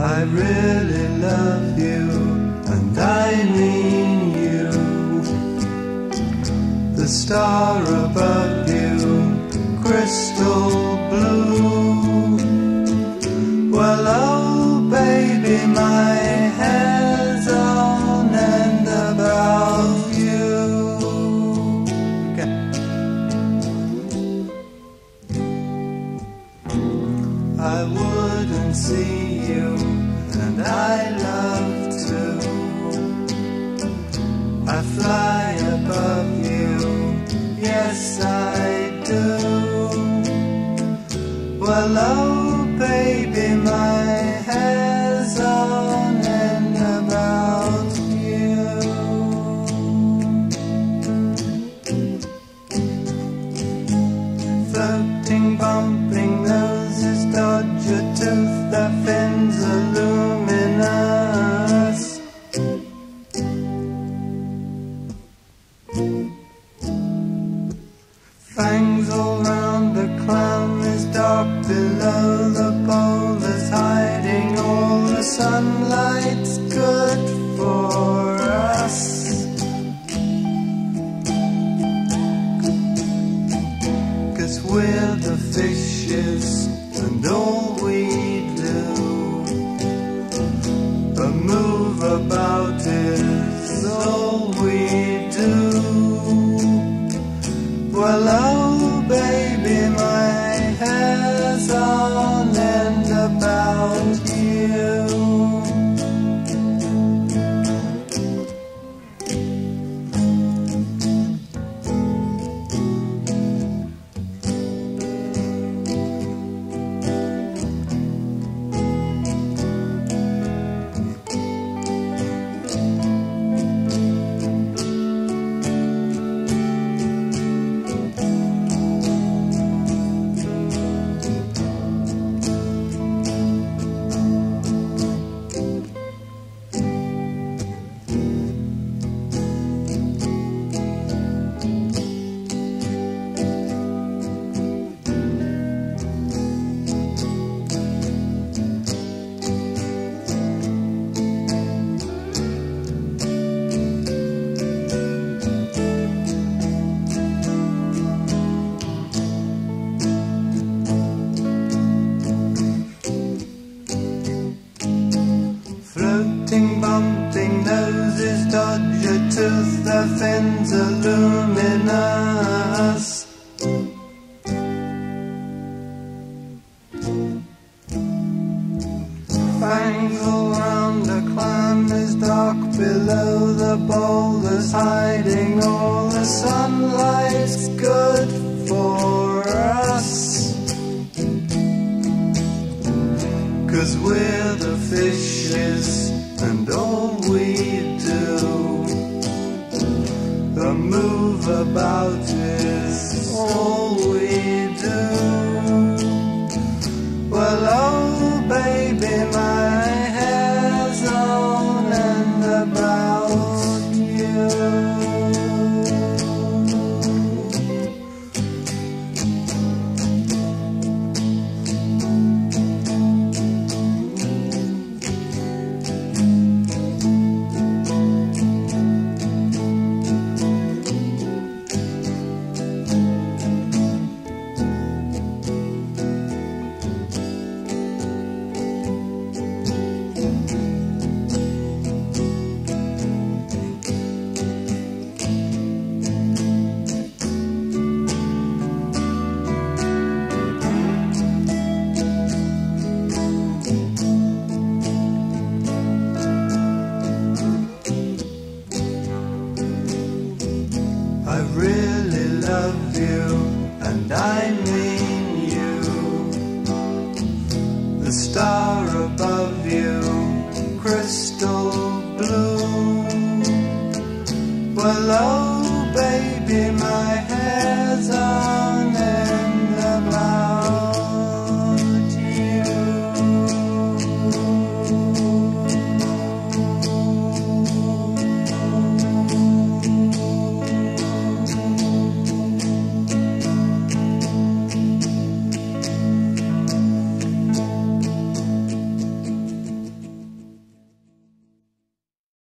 I really love you, and I mean you. The star above you, crystal blue. Well, oh baby, my hair's on end about you. Okay. I wouldn't see you, and I love to. I fly above you, yes I do. Well, oh baby, my hair's on end about you. Floating, bumping noses, dodge your tooth, the fins are luminous. Fangs all round the clam is dark below the boulders, hiding all the sunlight's good for us. 'Cause we're the fishes, and all we do, but move about is all we do. Well, oh baby, my hair's on end about you. Bumping noses, dodge your tooth, the fins are luminous. Fangs all round the clam is dark below the boulders, hiding all the sunlight's good for us. 'Cause we're the fishes, and all we do, the move about is all we do. Well, oh baby, my hair's on end about you. I really love you, and I mean you. The star above you, crystal blue. Well, oh baby, my hair's on